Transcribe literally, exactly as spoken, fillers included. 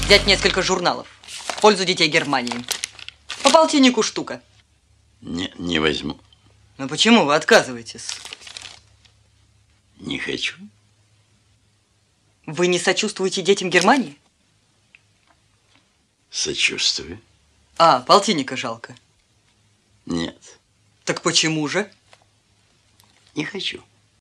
взять несколько журналов в пользу детей Германии. По полтиннику штука. Не, не возьму. Но почему вы отказываетесь? Не хочу. Вы не сочувствуете детям Германии? Сочувствую. А, полтинника жалко. Нет. Так почему же? Не хочу.